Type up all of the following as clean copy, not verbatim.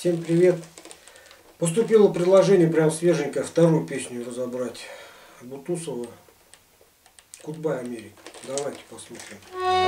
Всем привет! Поступило предложение прям свеженькое, вторую песню разобрать Бутусова «Goodbye, America». Давайте посмотрим.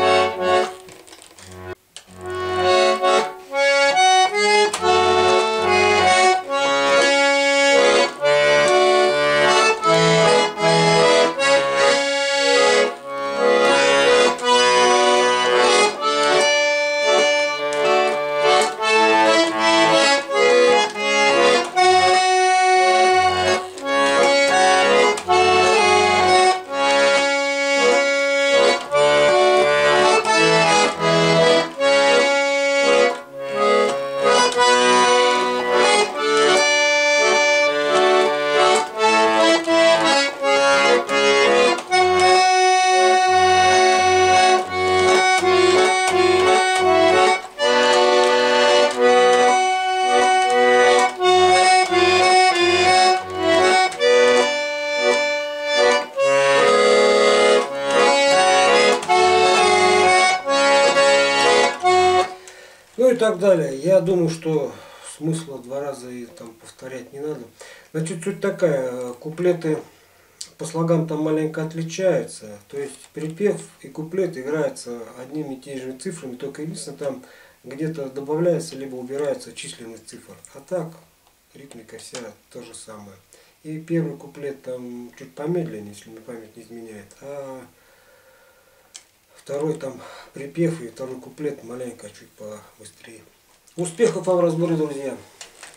Ну и так далее. Я думаю, что смысла два раза и там повторять не надо. Значит, суть такая. Куплеты по слогам там маленько отличаются. То есть припев и куплет играются одними и теми же цифрами, только единственное там где-то добавляется либо убирается численность цифр. А так ритмика вся то же самое. И первый куплет там чуть помедленнее, если мне память не изменяет. А второй там припев и второй куплет маленько чуть побыстрее. Успехов вам в разборе, друзья!